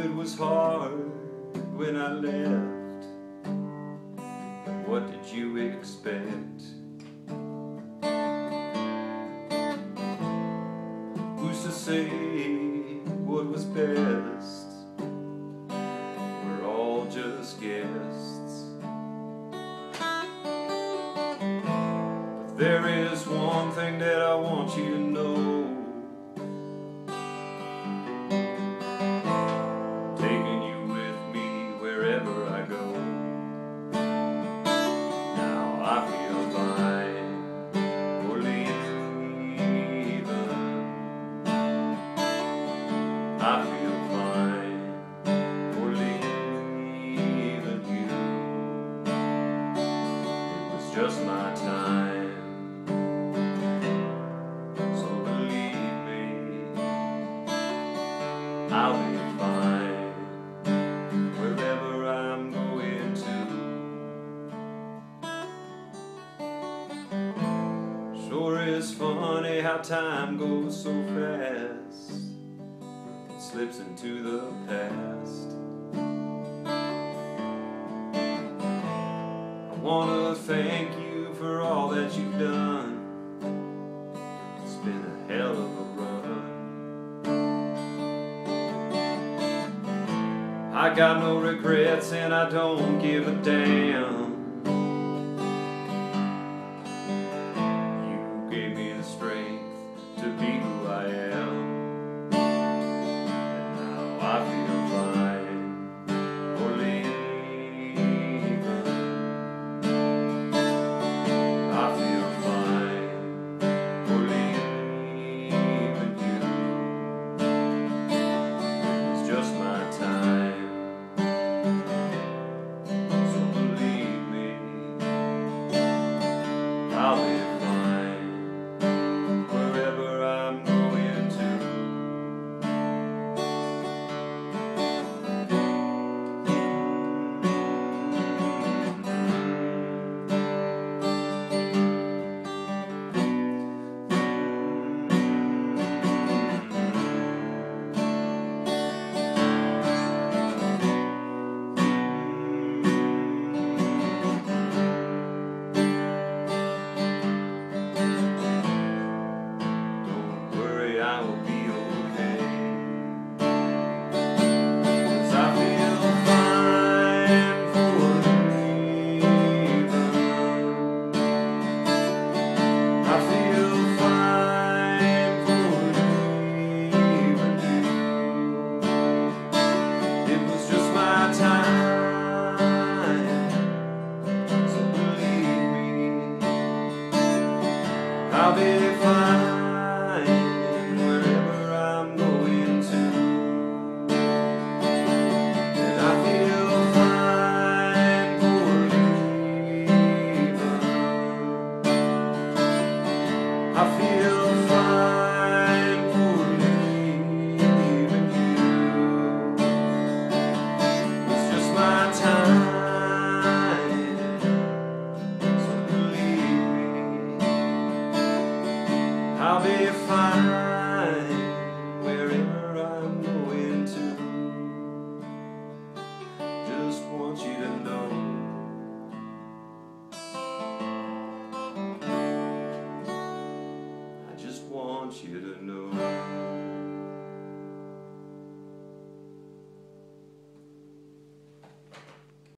it was hard when I left. What did you expect? Who's to say what was best? We're all just guests. But there is one thing that I want you to know. Taking you with me wherever I go. Now I feel fine for leaving. I feel fine for leaving you. It was just my time, so believe me, I'll be fine wherever I'm going to. Sure is funny how time goes so fast. It slips into the past. I wanna thank you for all that you've done. It's been a hell of a run. I got no regrets and I don't give a damn. You gave me the strength to be who I am. And now I feel fine for leaving. I feel fine for leaving you. It was just my time. I'll be fine wherever I'm going to. I will be okay, 'cause I feel fine for leaving. I feel fine for leaving you. It was just my time, so believe me, I'll be fine wherever I'm going to. And I feel fine for leaving. I feel fine for leaving you. It's just my time, so believe me, I'll be fine wherever I'm going to. Just want you to know. I just want you to know.